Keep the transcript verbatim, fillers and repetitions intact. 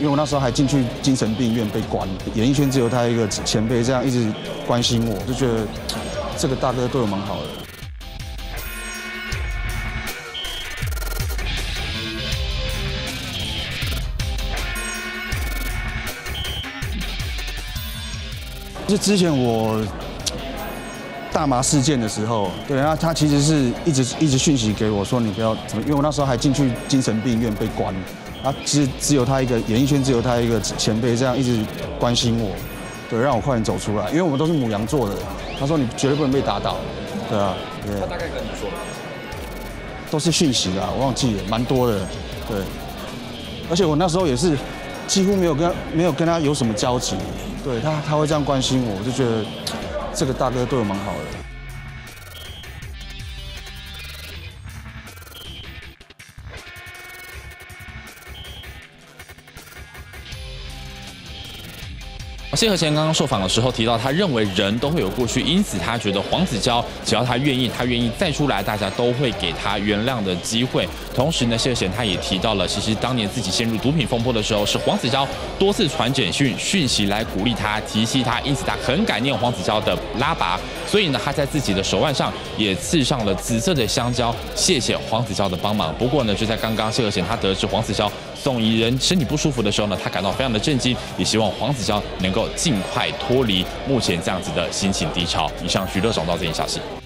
因为我那时候还进去精神病院被关，演艺圈只有他一个前辈这样一直关心我，就觉得这个大哥对我蛮好的。就之前我大麻事件的时候，对，然后他其实是一直一直讯息给我说你不要怎么，因为我那时候还进去精神病院被关。 啊，其实只有他一个，演艺圈只有他一个前辈这样一直关心我，对，让我快点走出来，因为我们都是母羊座的。他说你绝对不能被打倒，对啊，对。 他大概跟你说， 都是讯息啦，我忘记了，蛮多的，对。而且我那时候也是几乎没有跟没有跟他有什么交集，对他他会这样关心我，我就觉得这个大哥对我蛮好的。 谢和弦刚刚受访的时候提到，他认为人都会有过去，因此他觉得黄子佼只要他愿意，他愿意再出来，大家都会给他原谅的机会。同时呢，谢和弦他也提到了，其实当年自己陷入毒品风波的时候，是黄子佼多次传简讯讯息来鼓励他、提携他，因此他很感念黄子佼的拉拔。所以呢，他在自己的手腕上也刺上了紫色的香蕉，谢谢黄子佼的帮忙。不过呢，就在刚刚谢和弦他得知黄子佼送医人身体不舒服的时候呢，他感到非常的震惊，也希望黄子佼能够尽快脱离目前这样子的心情低潮。以上，徐乐总到这里消息。